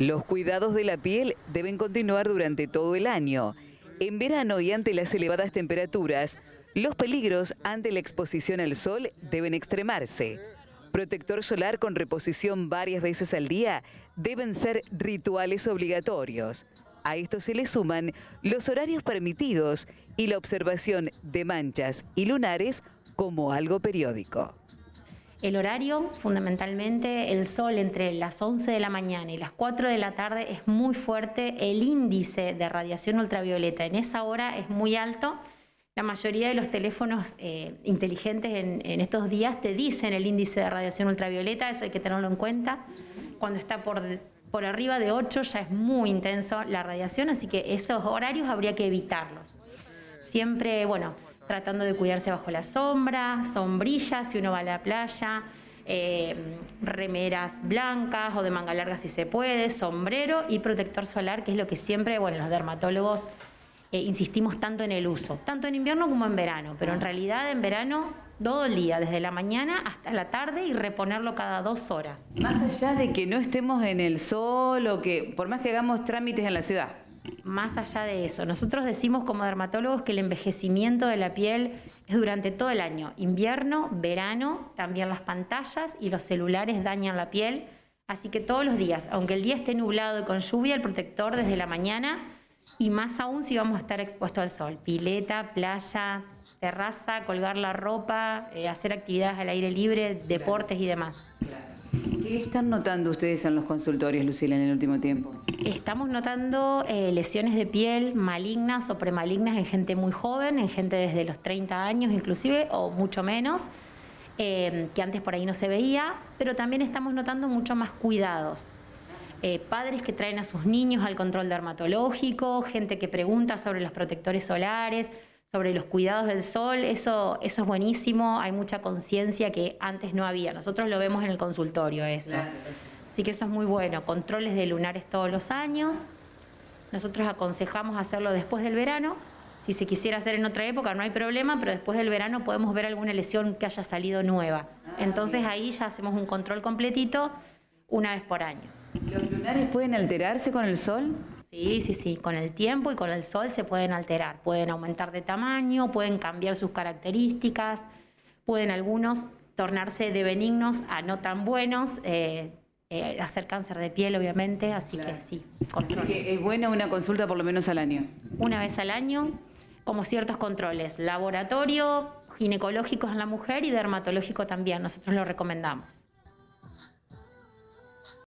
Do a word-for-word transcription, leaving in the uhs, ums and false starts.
Los cuidados de la piel deben continuar durante todo el año. En verano y ante las elevadas temperaturas, los peligros ante la exposición al sol deben extremarse. Protector solar con reposición varias veces al día deben ser rituales obligatorios. A esto se le suman los horarios permitidos y la observación de manchas y lunares como algo periódico. El horario, fundamentalmente, el sol entre las once de la mañana y las cuatro de la tarde es muy fuerte. El índice de radiación ultravioleta en esa hora es muy alto. La mayoría de los teléfonos eh, inteligentes en, en estos días te dicen el índice de radiación ultravioleta, eso hay que tenerlo en cuenta. Cuando está por, por arriba de ocho ya es muy intenso la radiación, así que esos horarios habría que evitarlos. Siempre, bueno, tratando de cuidarse bajo la sombra, sombrillas si uno va a la playa, eh, remeras blancas o de manga larga si se puede, sombrero y protector solar, que es lo que siempre, bueno, los dermatólogos eh, insistimos tanto en el uso, tanto en invierno como en verano, pero en realidad en verano todo el día, desde la mañana hasta la tarde y reponerlo cada dos horas. Más allá de que no estemos en el sol o que, por más que hagamos trámites en la ciudad. Más allá de eso, nosotros decimos como dermatólogos que el envejecimiento de la piel es durante todo el año, invierno, verano, también las pantallas y los celulares dañan la piel, así que todos los días, aunque el día esté nublado y con lluvia, el protector desde la mañana y más aún si vamos a estar expuestos al sol, pileta, playa, terraza, colgar la ropa, eh, hacer actividades al aire libre, deportes y demás. ¿Qué están notando ustedes en los consultorios, Lucila, en el último tiempo? Estamos notando eh, lesiones de piel malignas o premalignas en gente muy joven, en gente desde los treinta años inclusive, o mucho menos, eh, que antes por ahí no se veía, pero también estamos notando mucho más cuidados. Eh, padres que traen a sus niños al control dermatológico, gente que pregunta sobre los protectores solares, sobre los cuidados del sol, eso, eso es buenísimo, hay mucha conciencia que antes no había, nosotros lo vemos en el consultorio eso. Claro. Así que eso es muy bueno, controles de lunares todos los años, nosotros aconsejamos hacerlo después del verano, si se quisiera hacer en otra época no hay problema, pero después del verano podemos ver alguna lesión que haya salido nueva, entonces ahí ya hacemos un control completito una vez por año. ¿Los lunares pueden alterarse con el sol? Sí, sí, sí, con el tiempo y con el sol se pueden alterar, pueden aumentar de tamaño, pueden cambiar sus características, pueden algunos tornarse de benignos a no tan buenos, eh, eh, hacer cáncer de piel obviamente, así claro. que sí, controles. Así que es buena una consulta por lo menos al año. Una vez al año, como ciertos controles, laboratorio, ginecológicos en la mujer y dermatológico también, nosotros lo recomendamos.